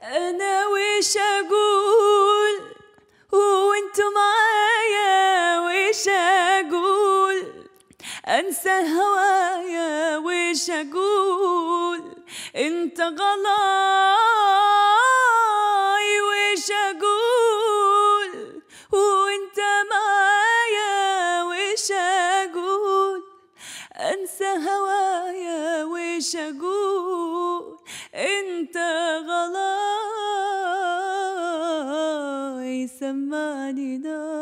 أنا ويش أقول وانتو معايا، ويش أقول أنسى هوايا، ويش أقول انت غلاي، ويش أقول وانت معايا، ويش أقول أنسى هوايا، ويش أقول انت غلاي. سمعني نار